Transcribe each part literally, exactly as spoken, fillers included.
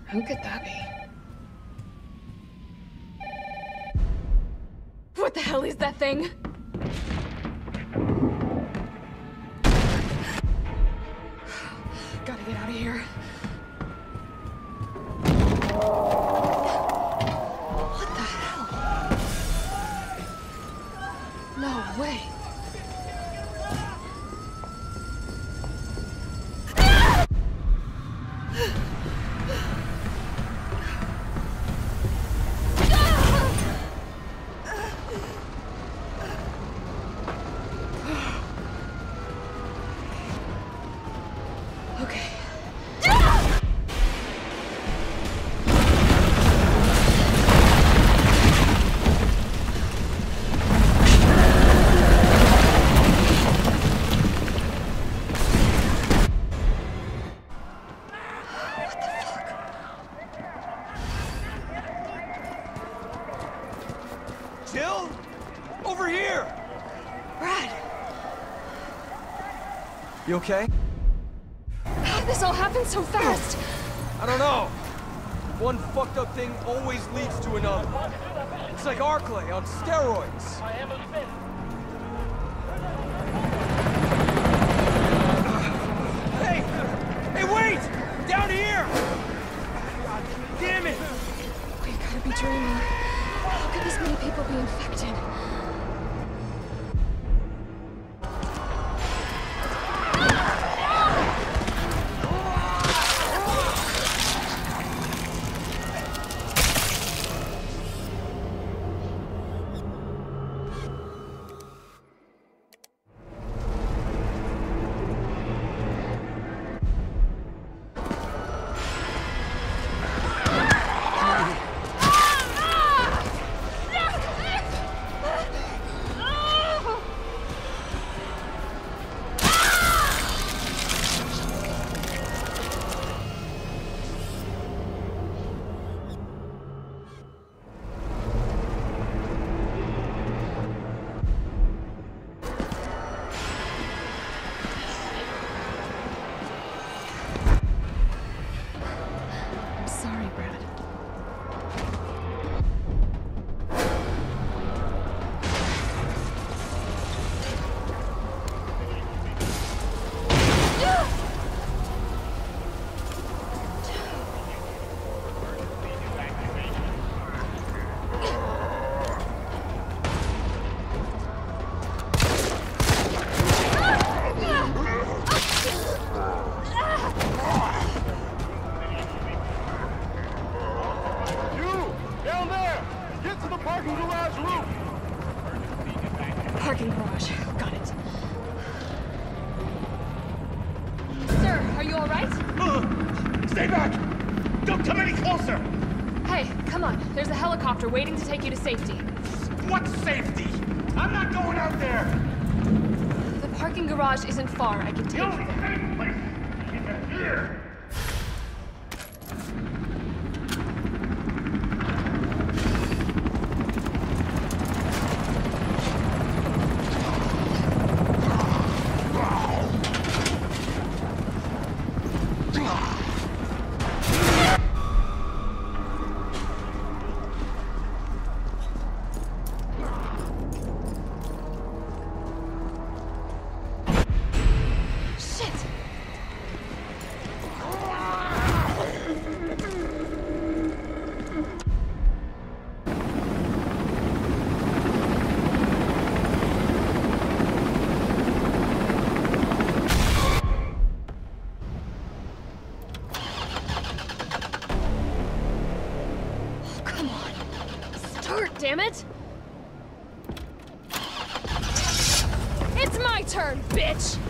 Who could that be? What the hell is that thing? Gotta get out of here. What the hell? No way. Okay. Jill? Over here! Brad! You okay? How'd this all happen so fast? I don't know. One fucked up thing always leads to another. It's like Arklay on steroids. Hey! Hey, wait! Down here! God damn it! We gotta be dreaming. How could this many people be infected? Sorry, Brad. Parking garage roof! Parking garage. Got it. Sir, are you alright? Uh, stay back! Don't come any closer! Hey, come on. There's a helicopter waiting to take you to safety. What safety? I'm not going out there! The parking garage isn't far. I can take The you only there. safe place is in here! Damn it! It's my turn, bitch!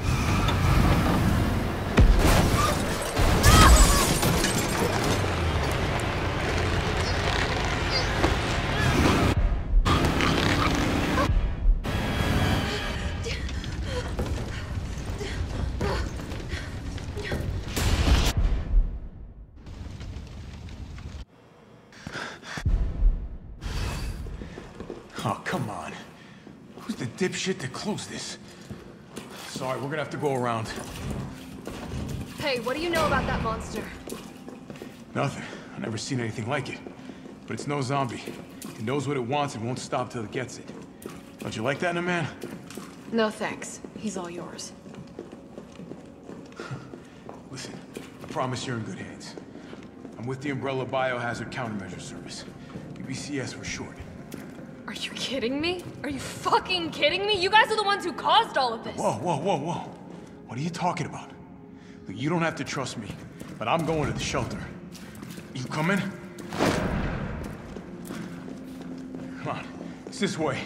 Oh, come on. Who's the dipshit that closed this? Sorry, we're gonna have to go around. Hey, what do you know about that monster? Nothing. I've never seen anything like it. But it's no zombie. It knows what it wants and won't stop till it gets it. Don't you like that in a man? No thanks. He's all yours. Listen, I promise you're in good hands. I'm with the Umbrella Biohazard Countermeasure Service. U B C S for short. Are you kidding me? Are you fucking kidding me? You guys are the ones who caused all of this! Whoa, whoa, whoa, whoa. What are you talking about? Look, you don't have to trust me, but I'm going to the shelter. You coming? Come on, it's this way.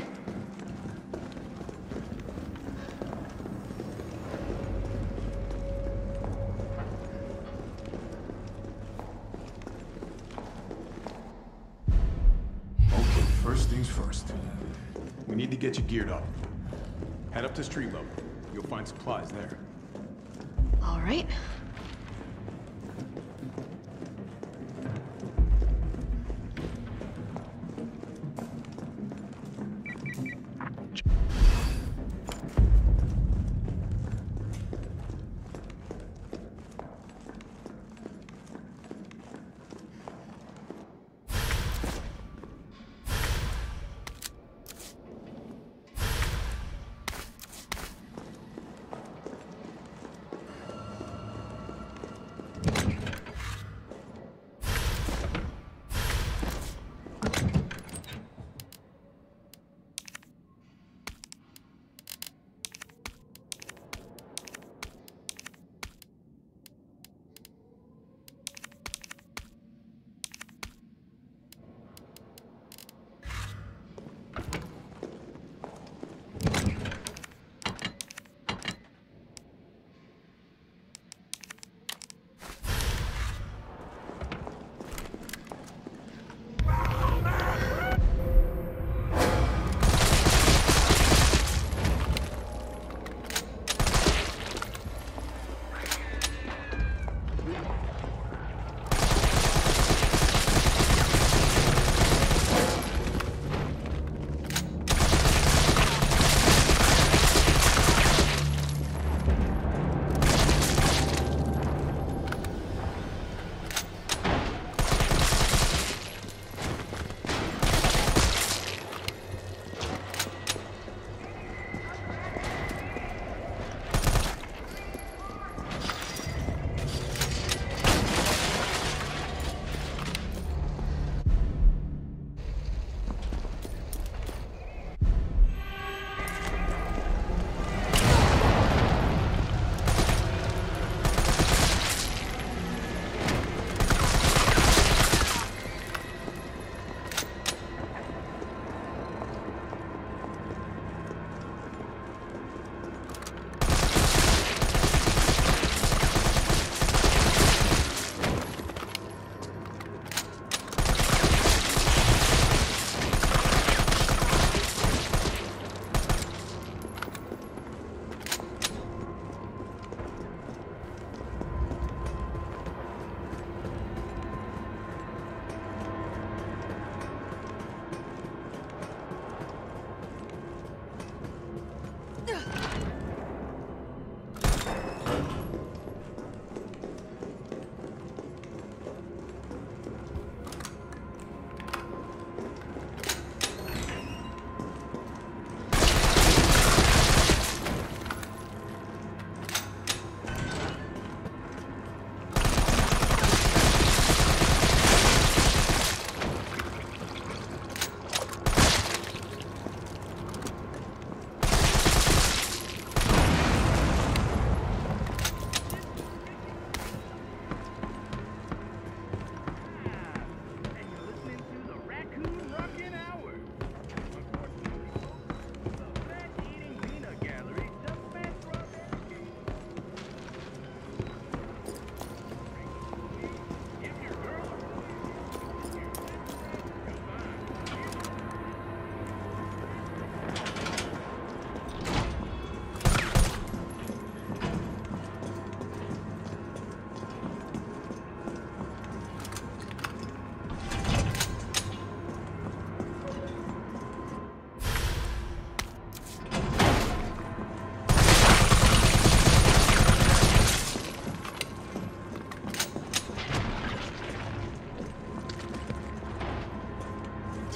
Okay, first things first. We need to get you geared up. Head up to street level. You'll find supplies there. All right.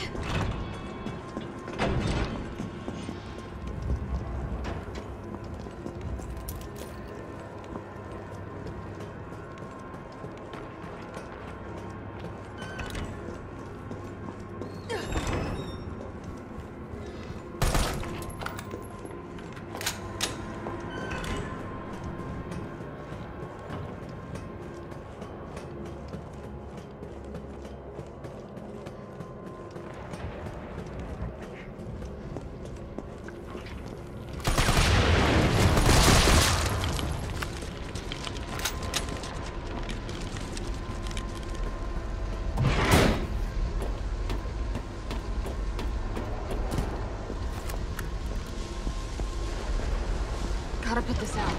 Gotta put this out.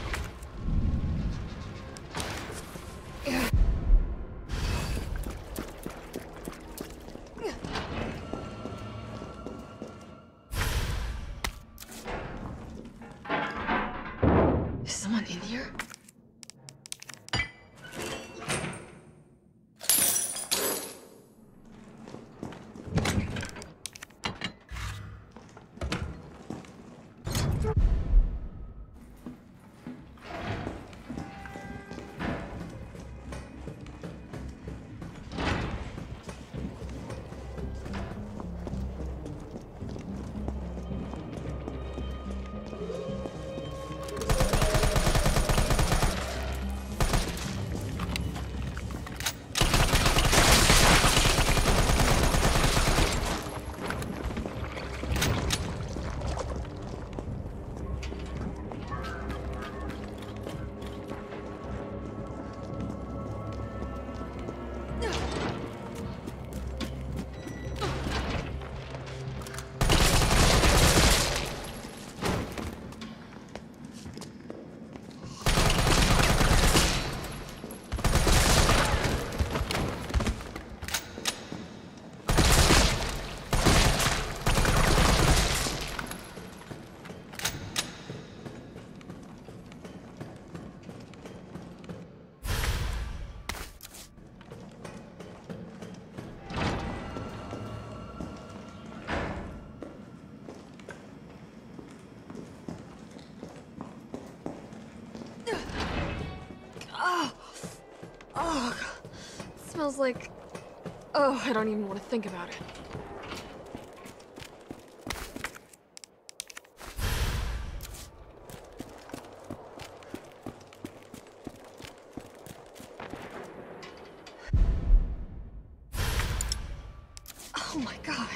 Is someone in here? Oh, it smells like... Oh, I don't even want to think about it. Oh my God.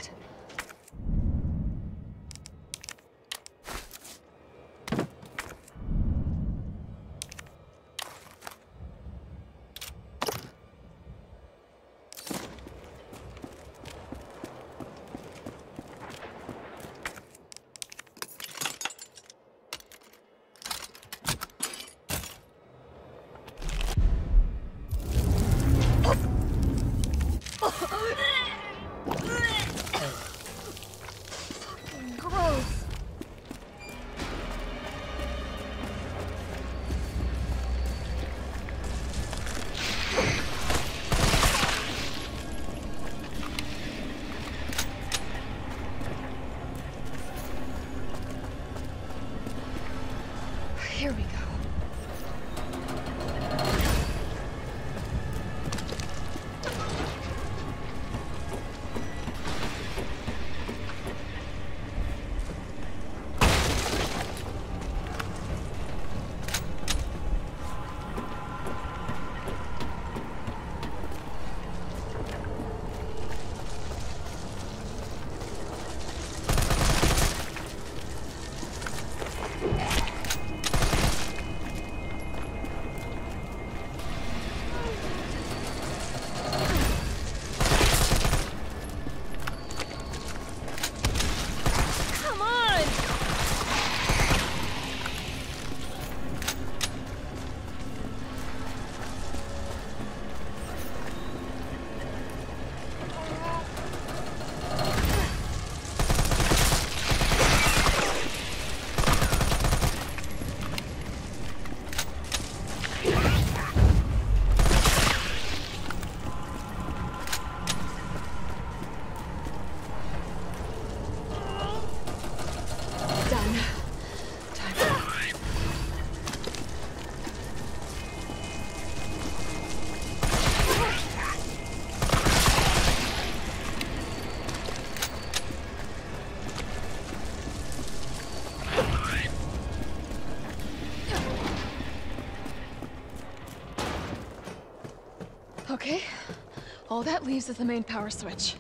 All that leaves is the main power switch.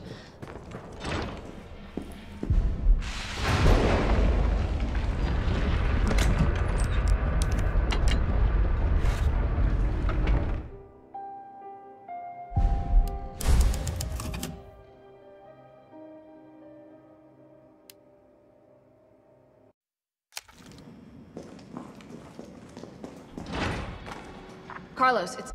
Carlos, it's...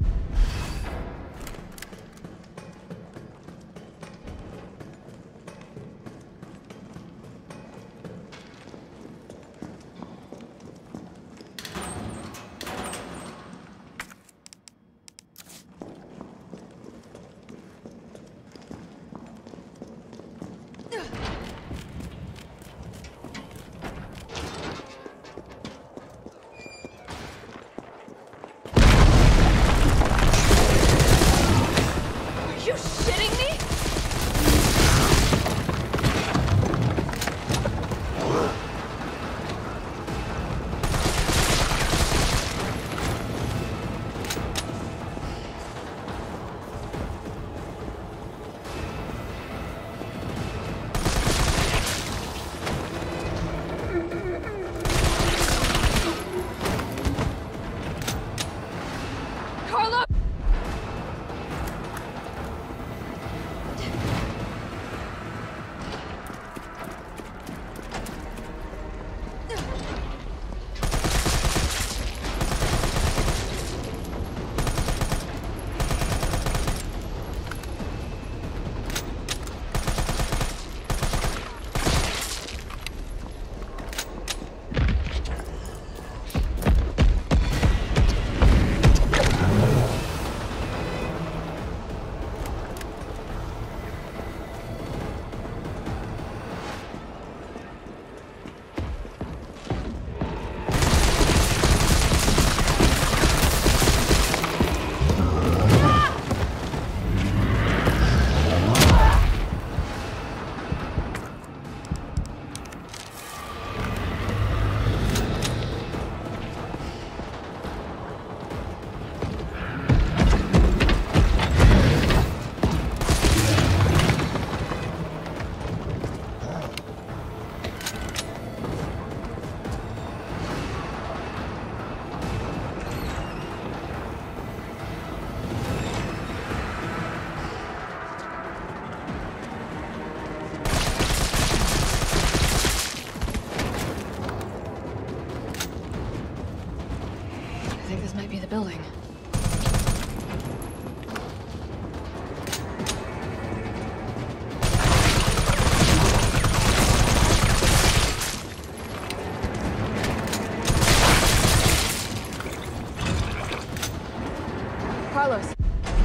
Building. Carlos.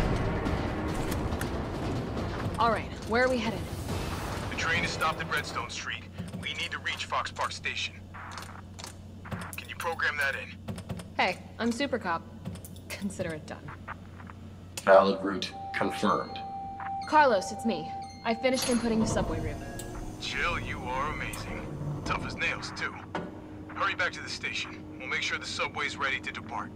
All right, where are we headed? The train is stopped at Redstone Street. We need to reach Fox Park Station. Can you program that in? Hey, I'm Super Cop. Consider it done. Valid route confirmed. Carlos, it's me. I finished inputting the subway route. Jill, you are amazing. Tough as nails, too. Hurry back to the station. We'll make sure the subway's ready to depart.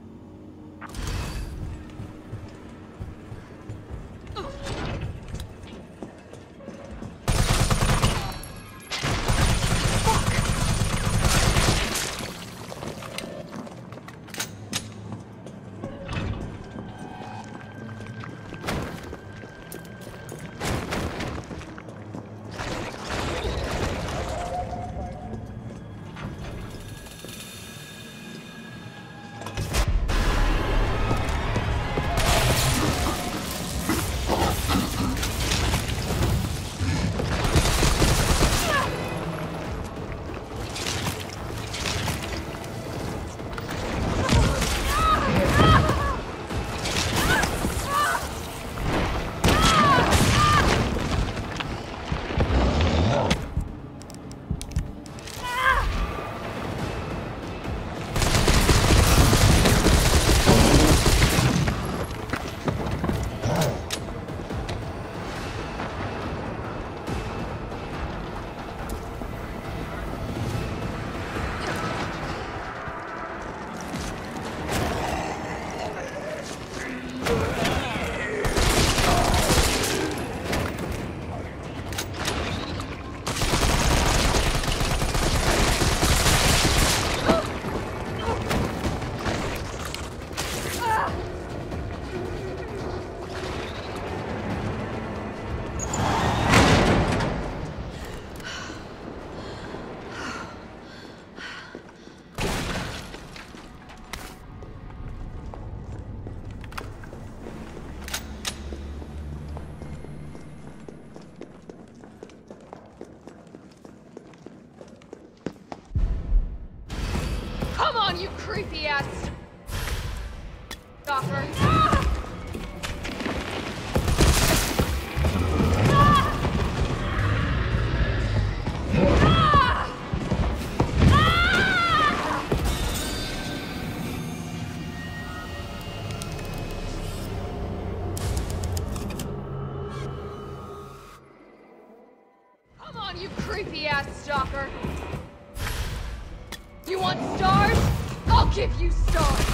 you creepy ass stalker. Ah! Come on, you creepy ass stalker. You want stars? I'll give you stars.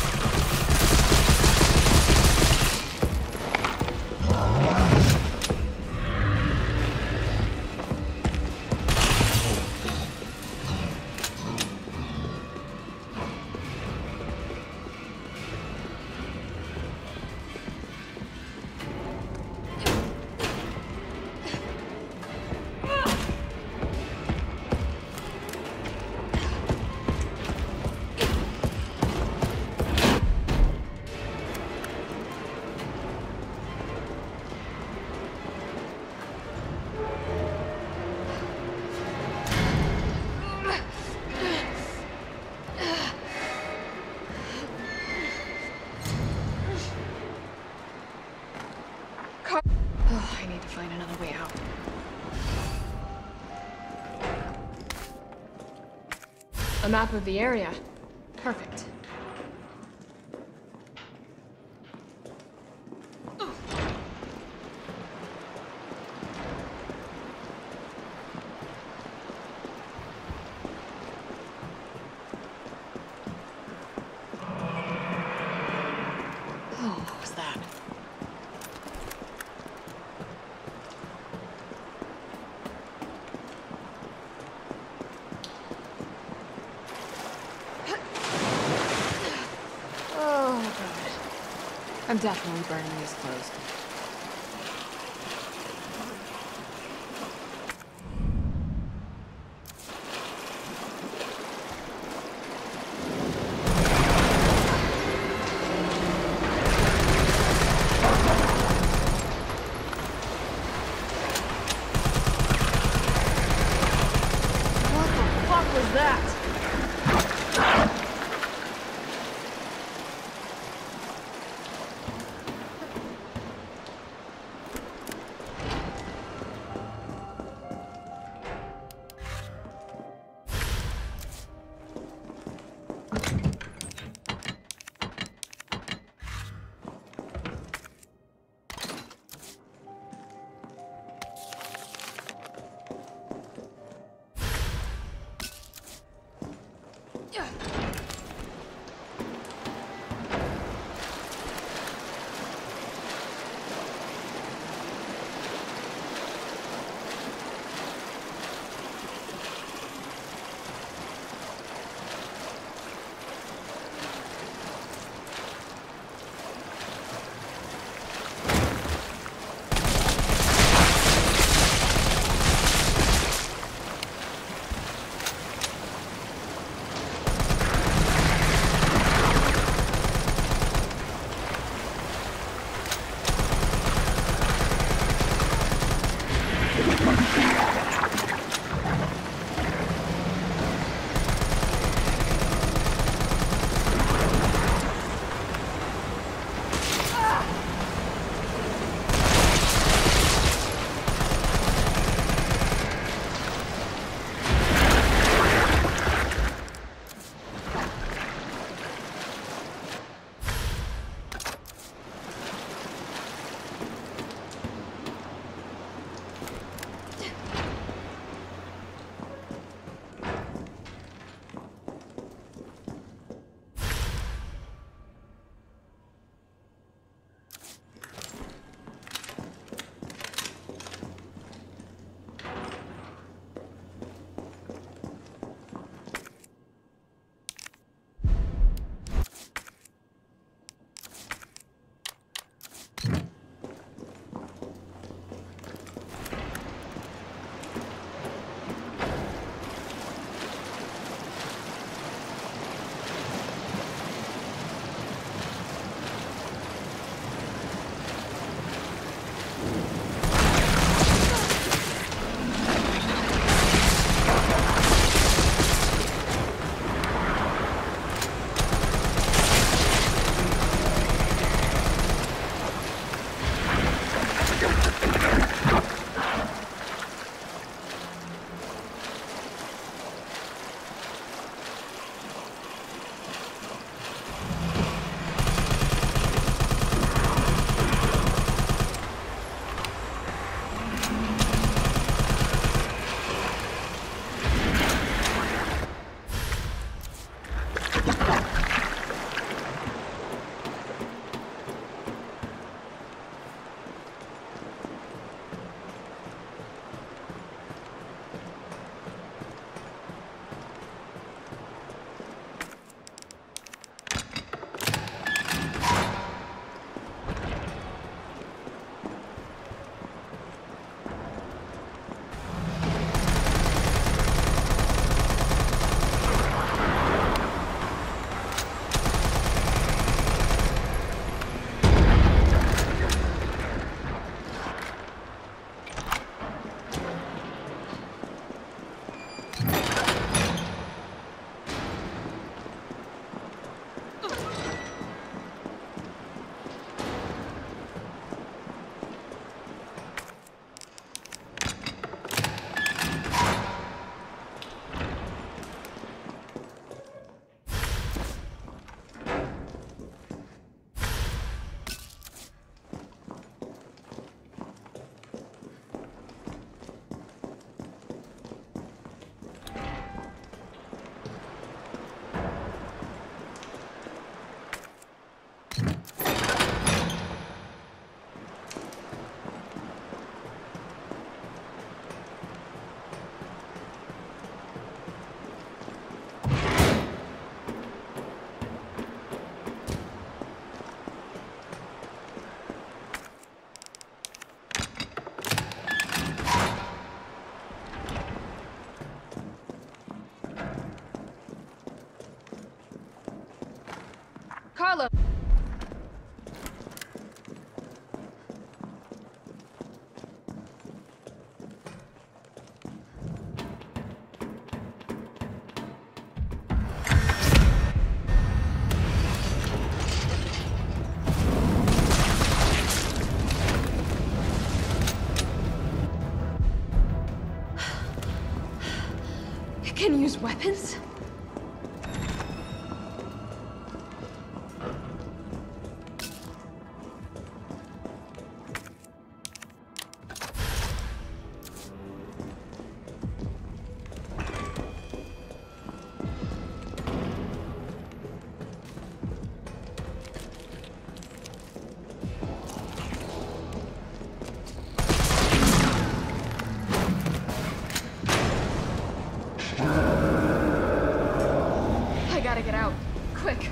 Oh, I need to find another way out. A map of the area. Perfect. Oh, what was that? I'm definitely burning these clothes. What the fuck was that? Carlo. It can use weapons? I gotta get out. Quick.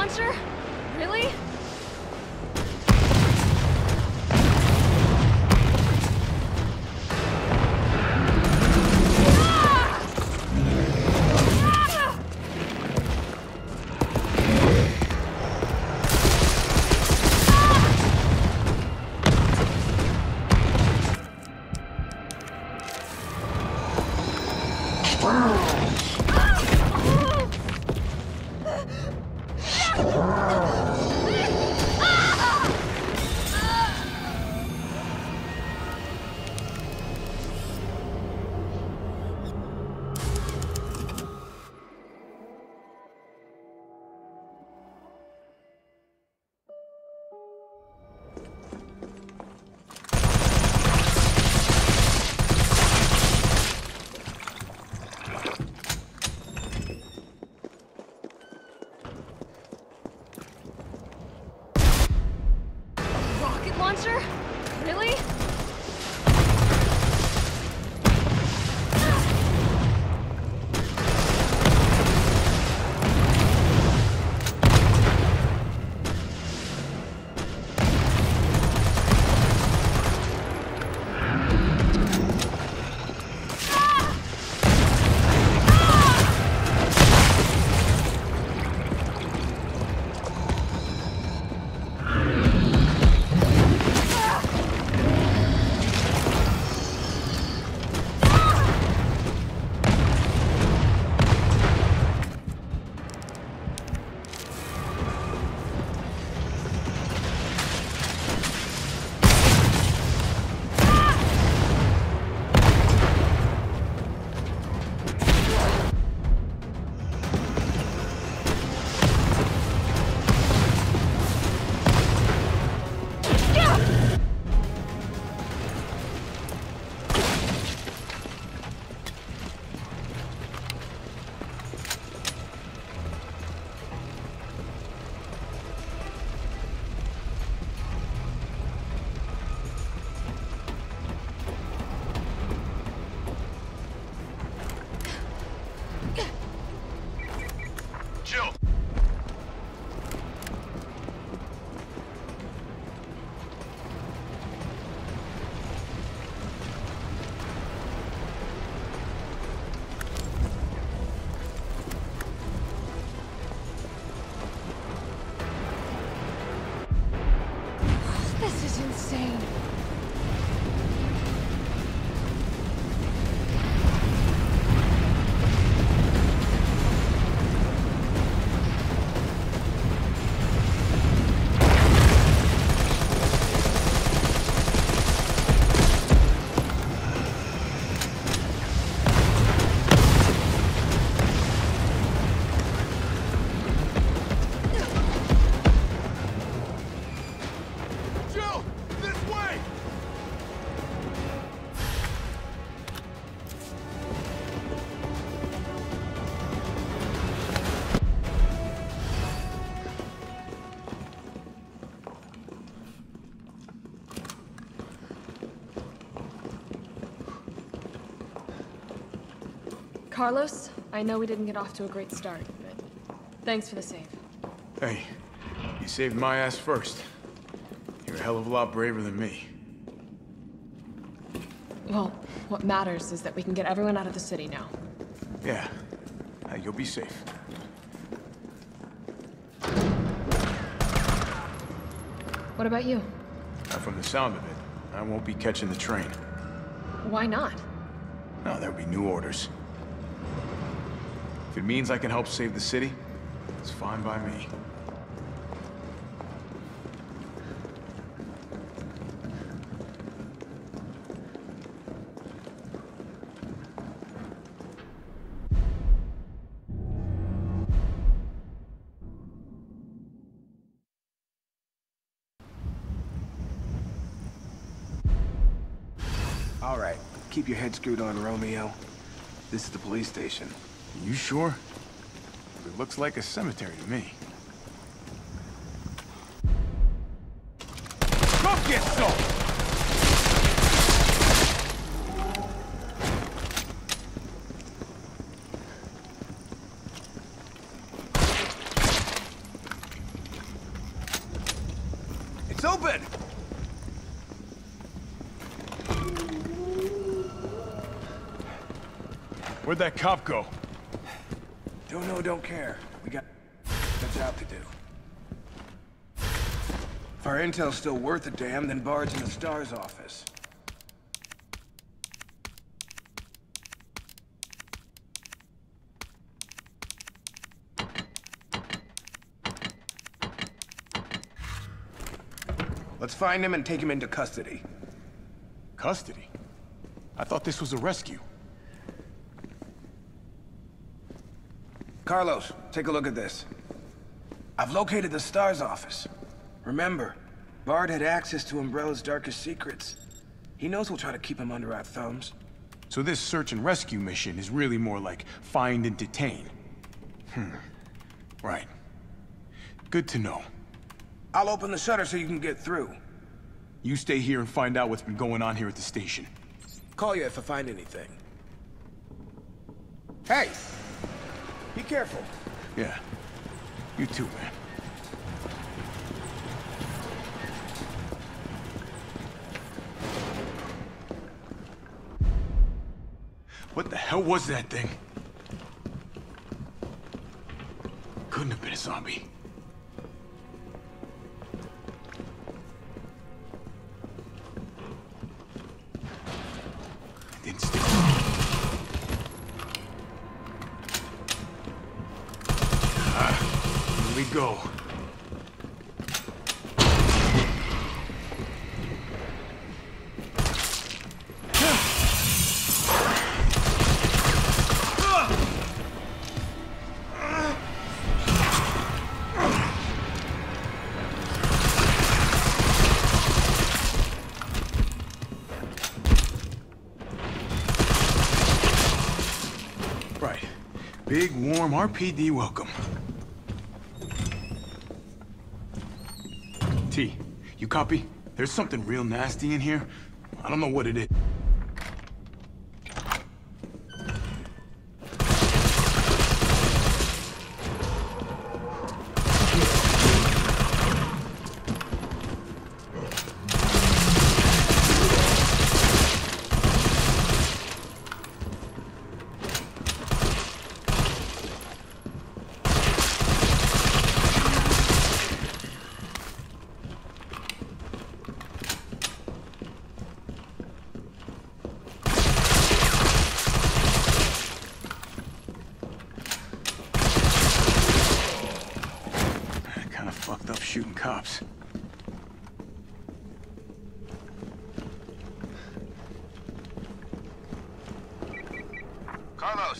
launcher? Really? Launcher? Really? This is insane. Carlos, I know we didn't get off to a great start, but thanks for the save. Hey, you saved my ass first. You're a hell of a lot braver than me. Well, what matters is that we can get everyone out of the city now. Yeah. Hey, you'll be safe. What about you? Now, from the sound of it, I won't be catching the train. Why not? No, there'll be new orders. If it means I can help save the city, it's fine by me. All right, keep your head screwed on, Romeo. This is the police station. You sure? It looks like a cemetery to me. Go get some! Where'd that cop go? Don't know, don't care. We got a job to do. If our intel's still worth a damn, then Bard's in the STARS office. Let's find him and take him into custody. Custody? I thought this was a rescue. Carlos, take a look at this. I've located the STARS office. Remember, Bard had access to Umbrella's darkest secrets. He knows we'll try to keep him under our thumbs. So this search and rescue mission is really more like find and detain. Hmm. Right. Good to know. I'll open the shutter so you can get through. You stay here and find out what's been going on here at the station. Call you if I find anything. Hey! Be careful. Yeah. You too, man. What the hell was that thing? Couldn't have been a zombie. Didn't stick. Ah, here we go. Big, warm R P D welcome. T, you copy? There's something real nasty in here. I don't know what it is. Fucked up shooting cops. Carlos!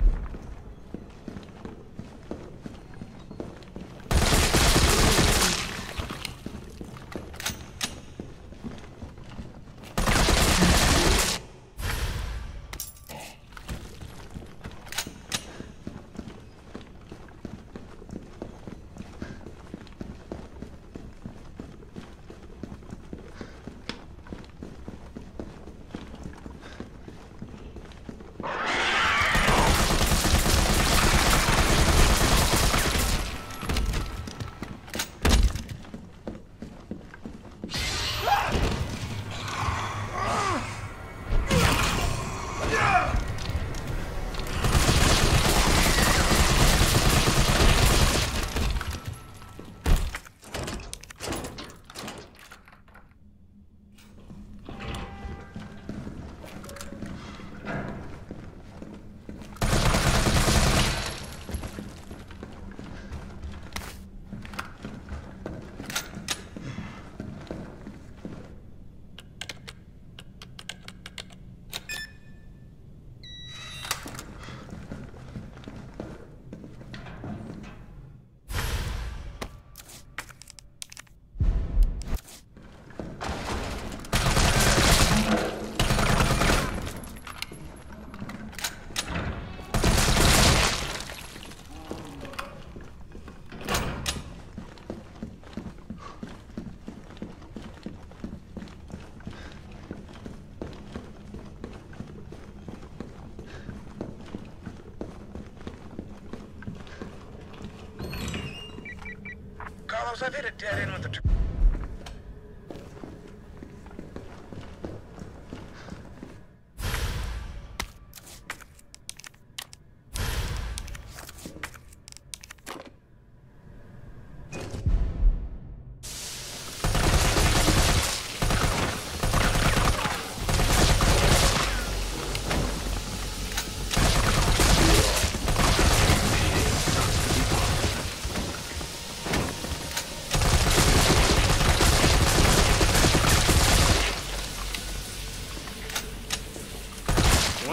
Carlos, I've hit a dead end with the...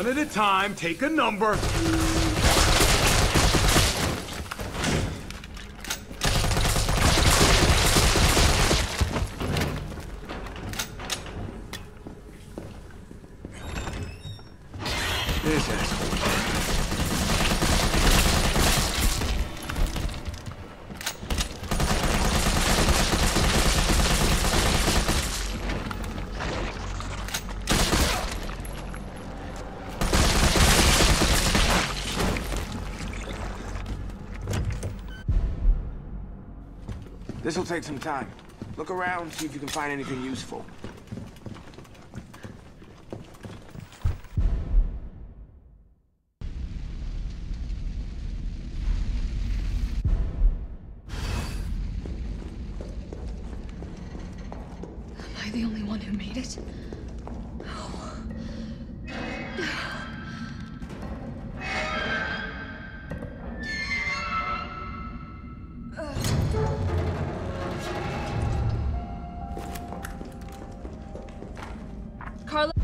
at a time, take a number. This asshole. This'll take some time. Look around, see if you can find anything useful. Am I the only one who made it? Carla.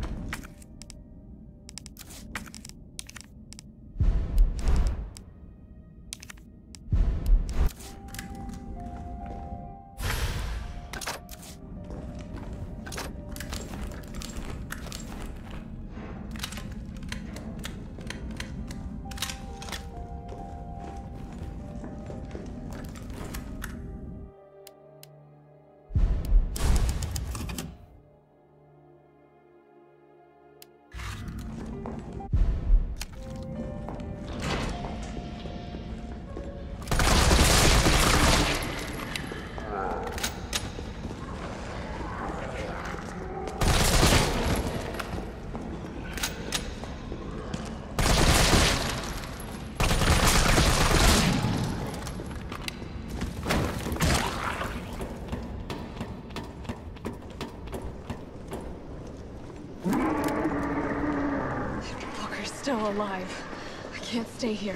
Still alive. I can't stay here.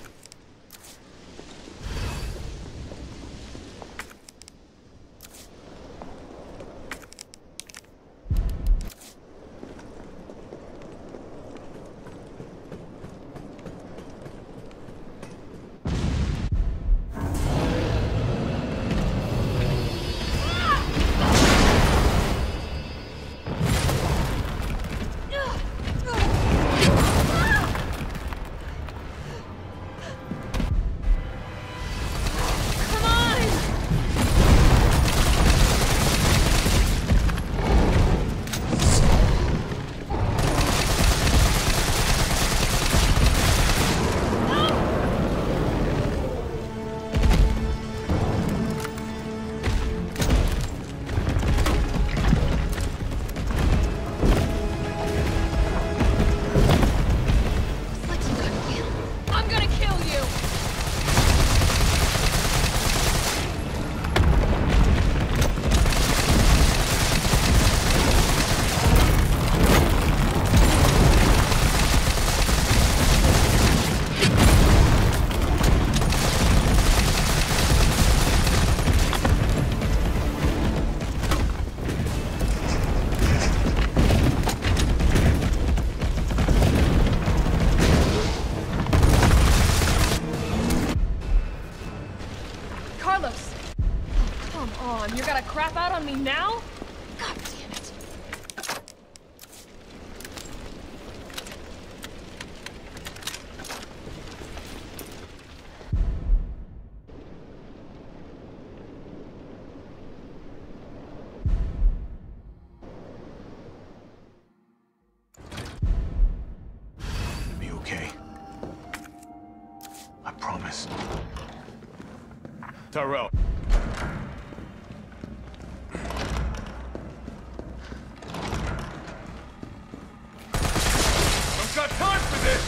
You're gonna crap out on me now? God damn it. You'll be okay. I promise. Tyrell. Got time for this!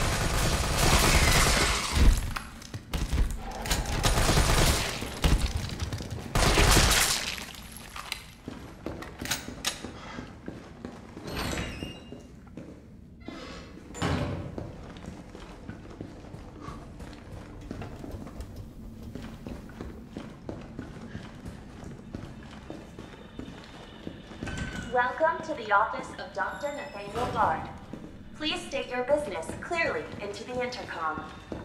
Welcome to the office of Doctor Nathaniel Bard. Please state your business clearly into the intercom.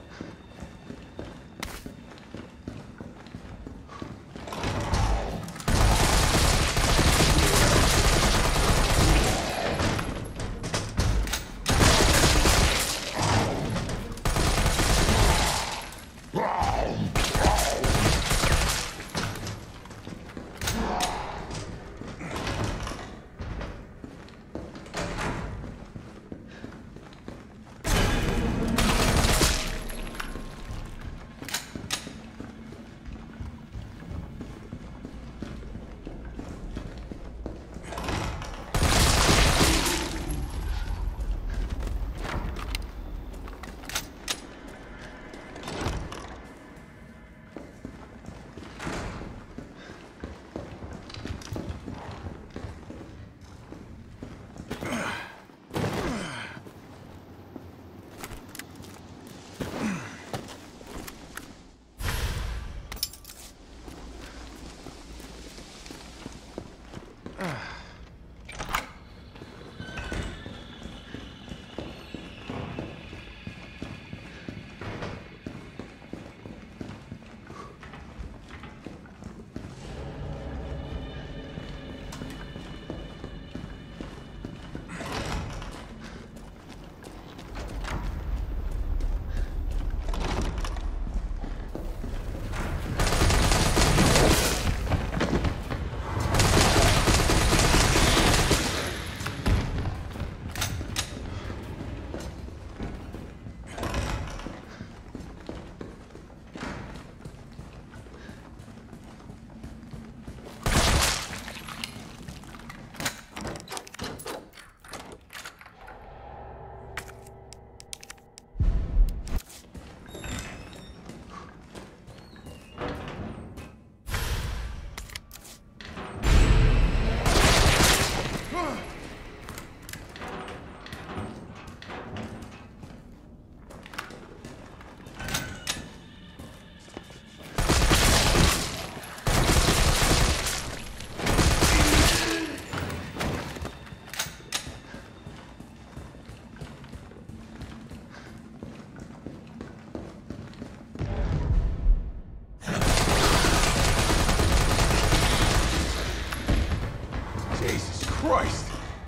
Christ!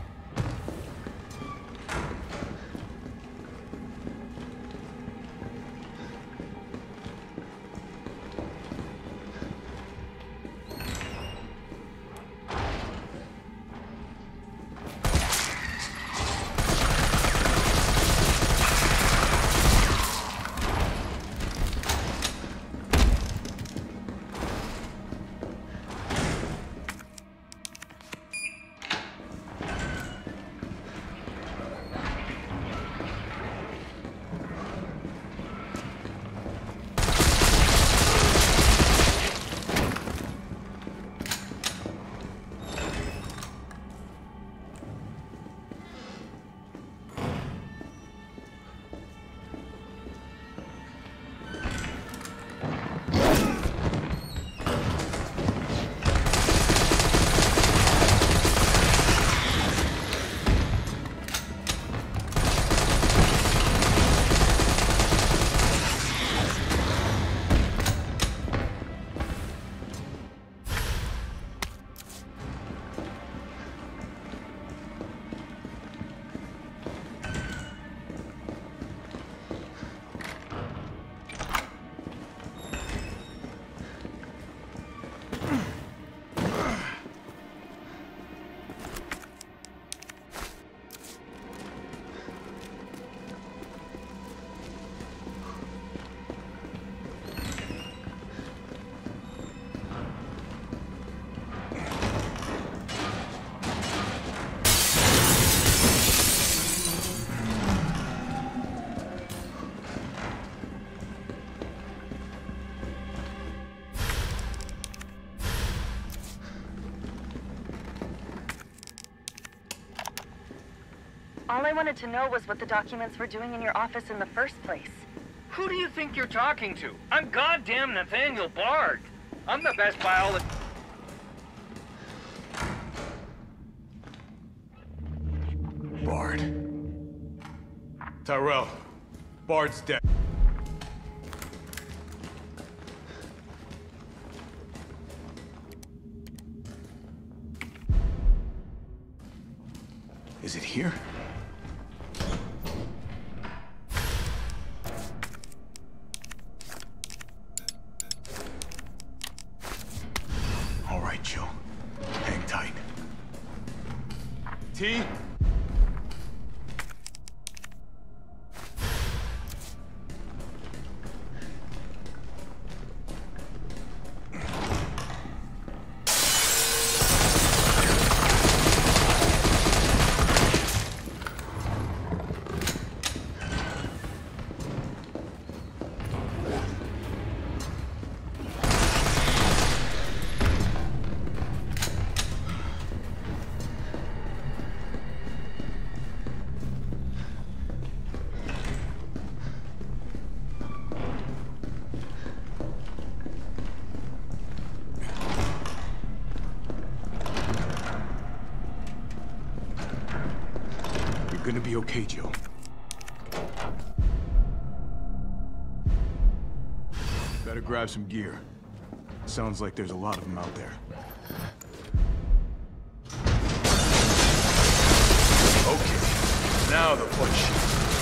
All I wanted to know was what the documents were doing in your office in the first place. Who do you think you're talking to? I'm goddamn Nathaniel Bard. I'm the best biologist. Bard. Tyrell, Bard's dead. Is it here? All right, Joe. Hang tight. T? Gonna be okay, Joe. Better grab some gear. Sounds like there's a lot of them out there. Okay, now the push.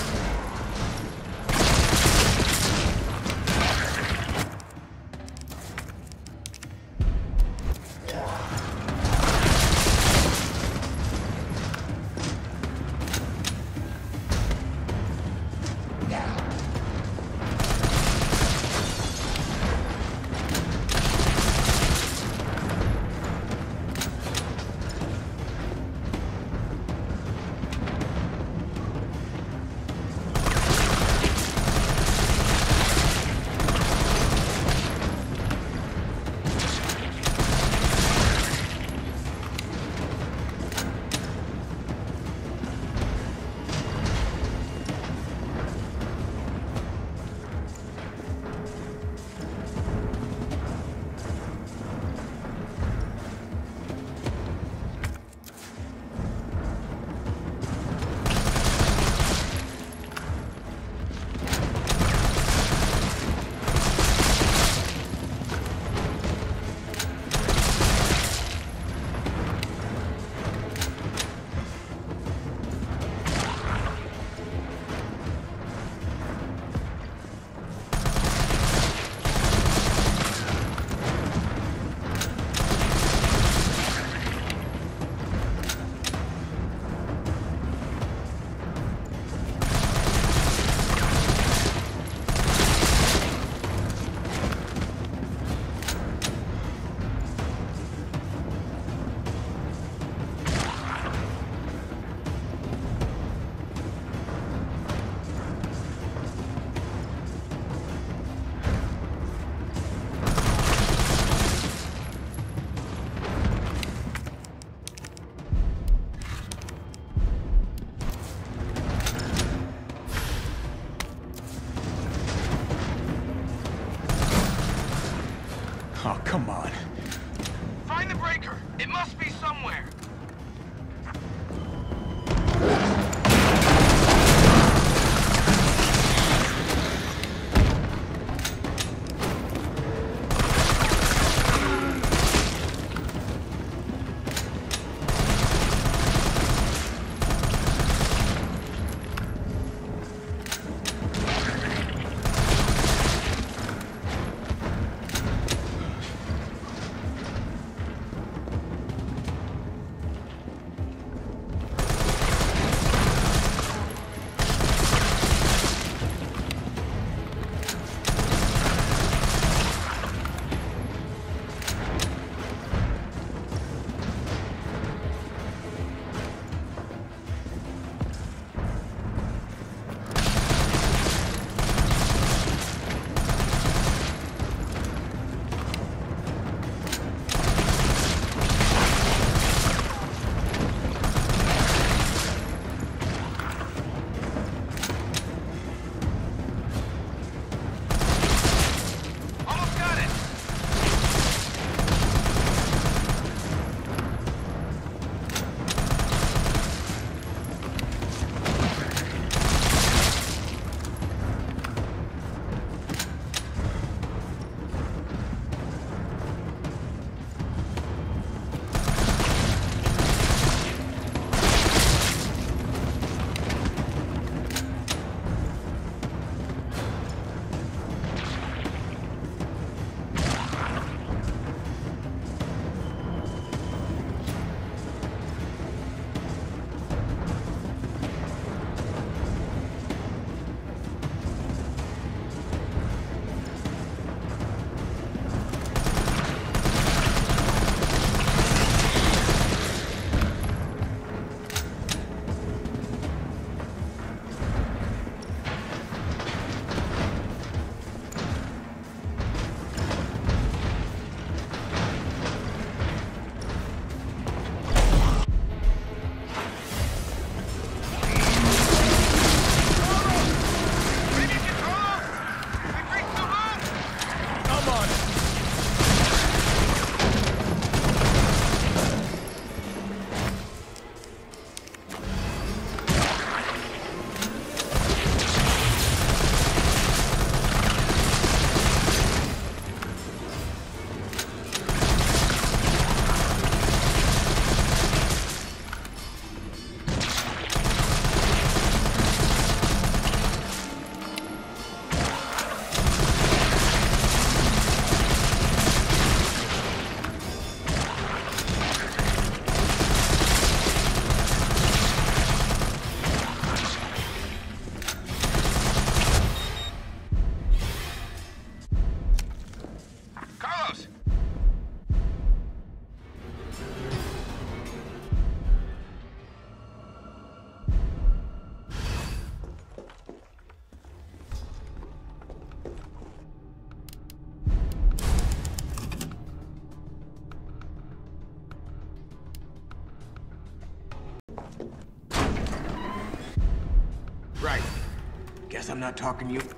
Oh, come on. Find the breaker. It must be somewhere. I'm not talking you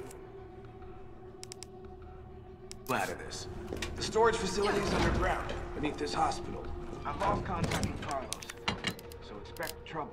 out of this. The storage facility is underground, beneath this hospital. I've lost contact with Carlos, so expect trouble.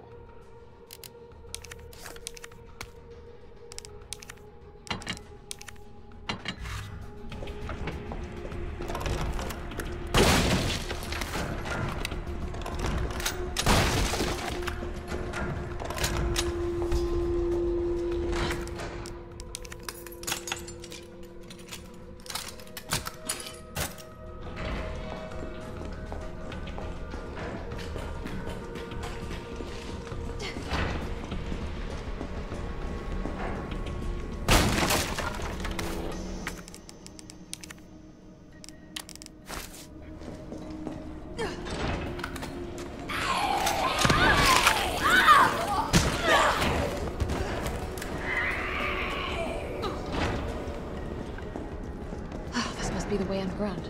Be the way underground.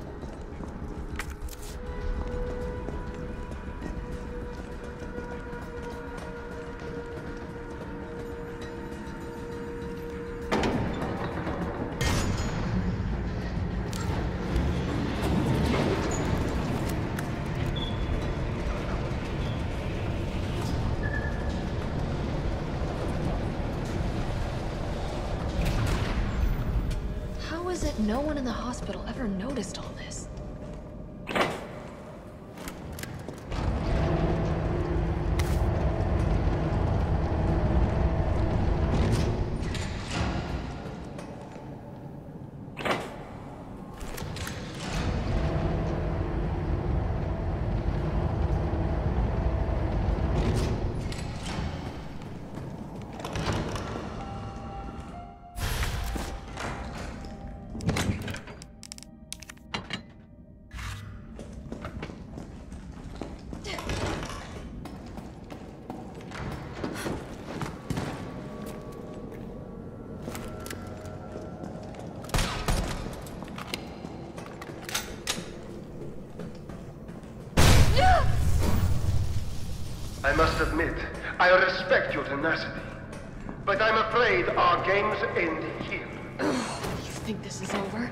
How is it no one in the hospital ever noticed all this? I must admit, I respect your tenacity, but I'm afraid our games end here. You think this is over?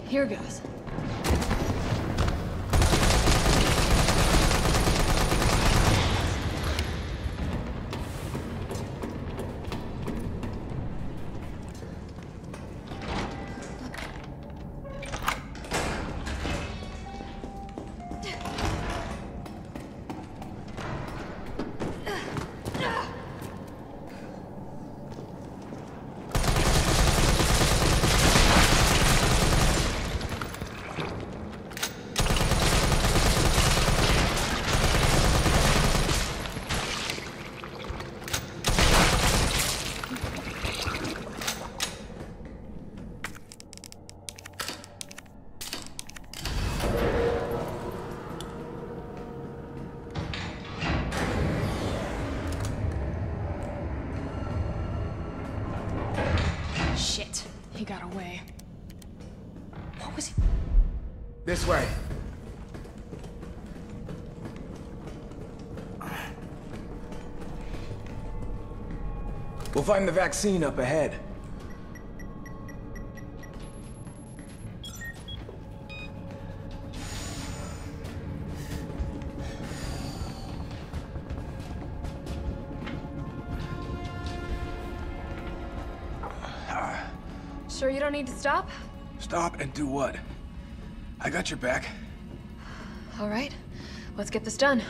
Here goes. Shit, he got away. What was he? This way. We'll find the vaccine up ahead. Sure you don't need to stop? Stop and do what? I got your back. All right, let's get this done.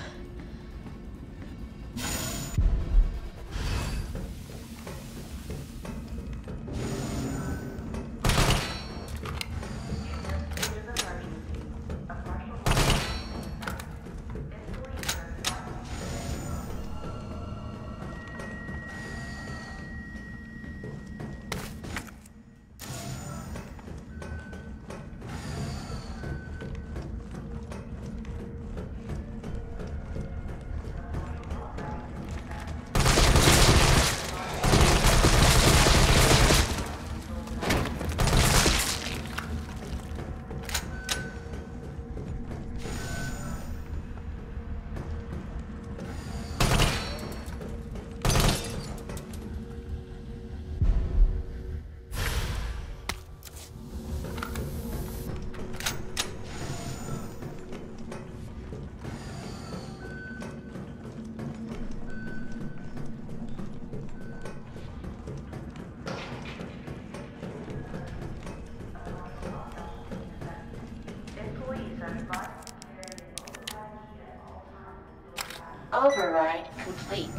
Override complete.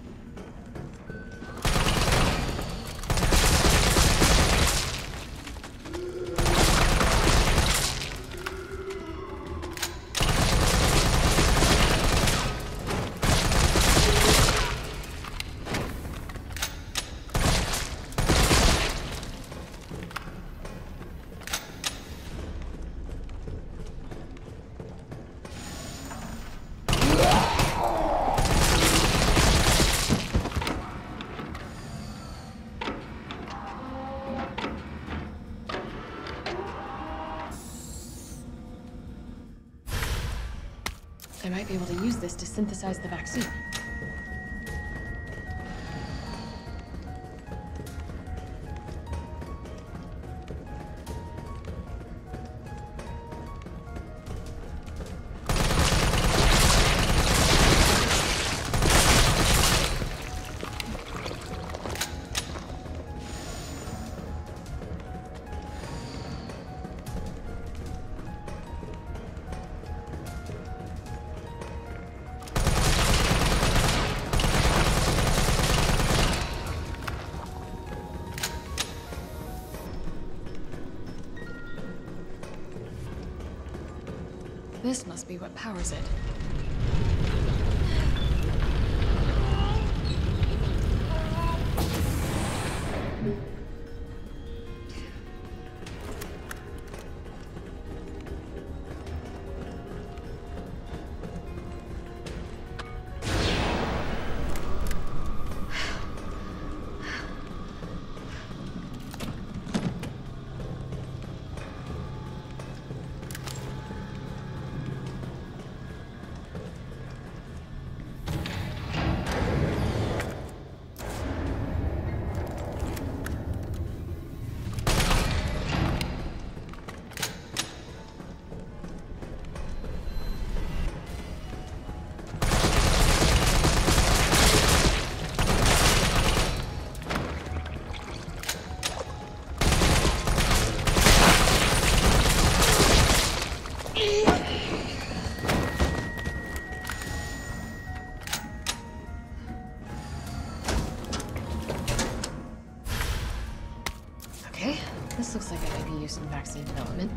I might be able to use this to synthesize the vaccine. This must be what powers it. This looks like it might be used in vaccine development.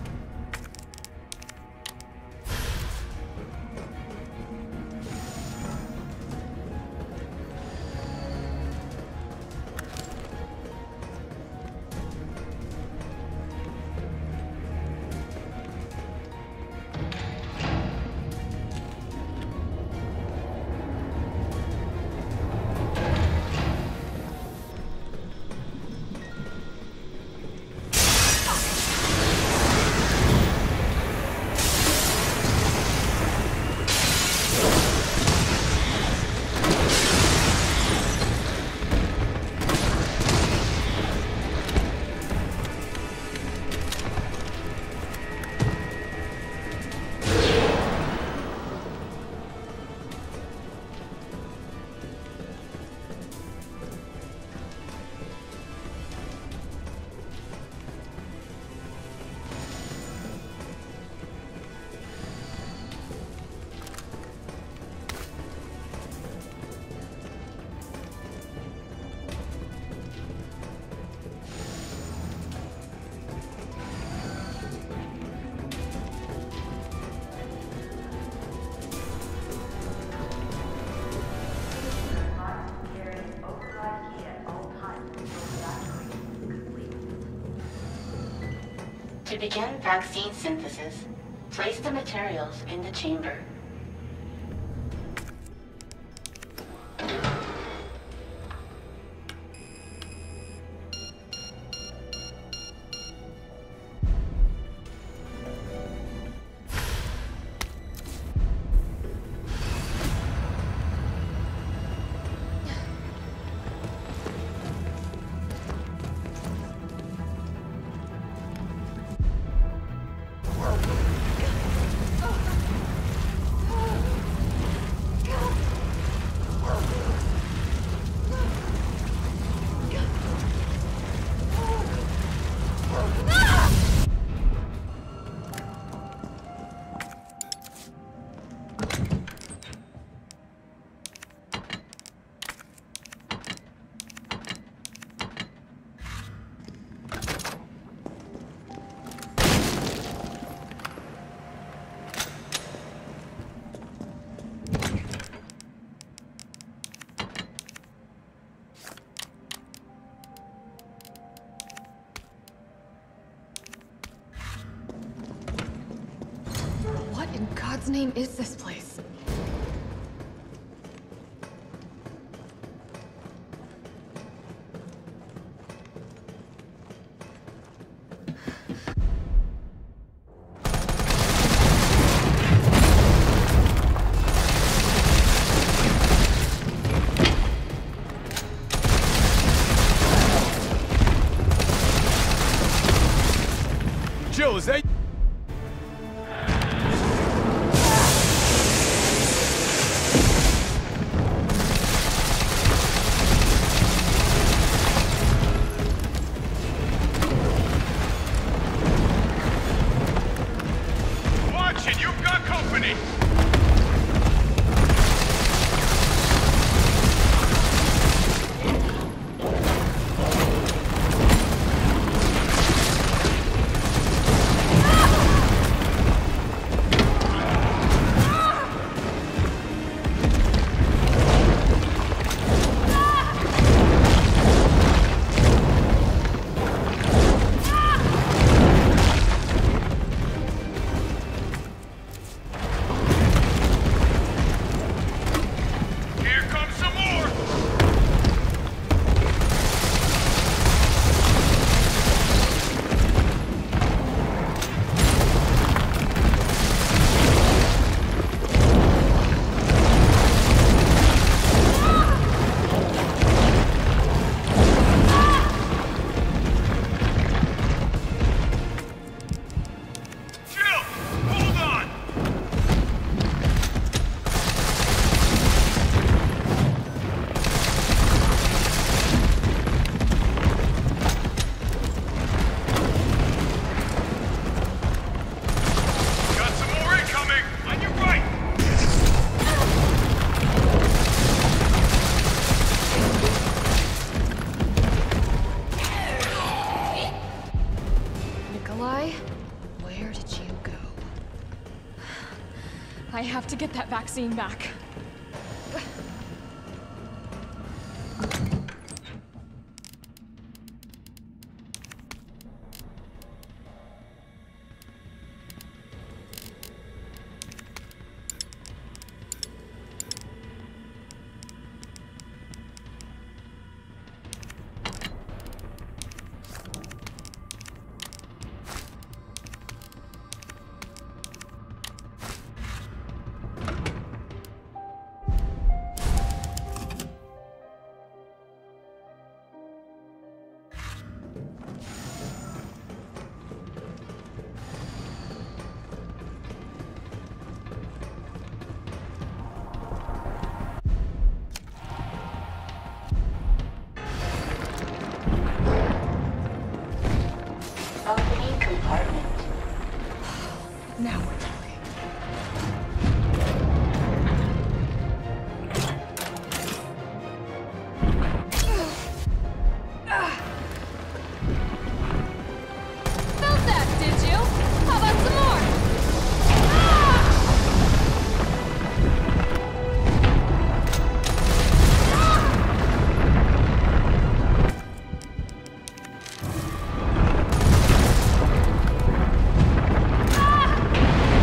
To begin vaccine synthesis, place the materials in the chamber. What in God's name is this place? Jill, is that... to get that vaccine back. Opening compartment. Now we're talking. Felt that, did you? How about some more? Ah!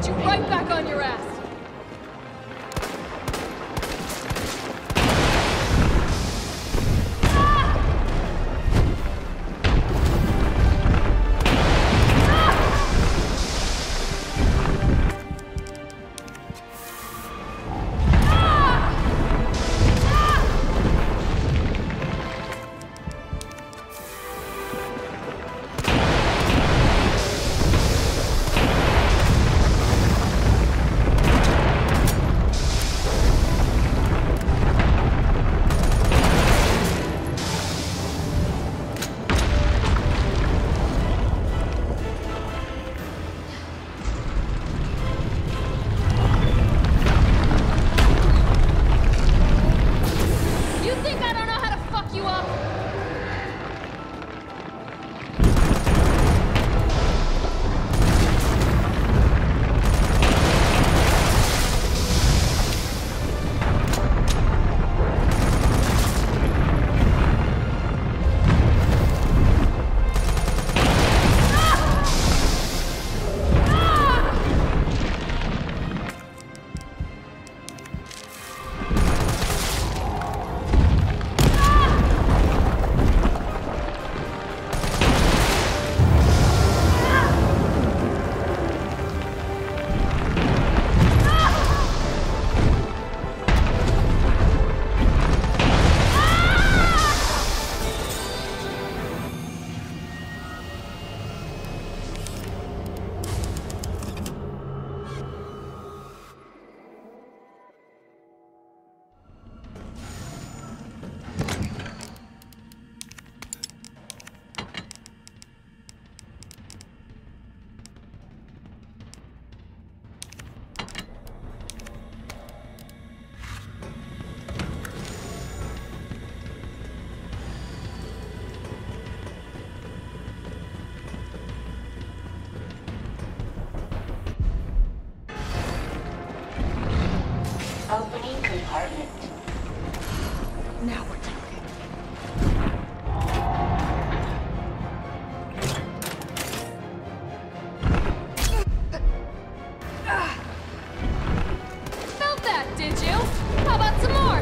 you right back on your ass. Opening compartment. Now we're talking. Felt that, did you? How about some more?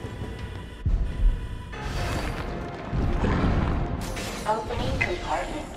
Opening compartment.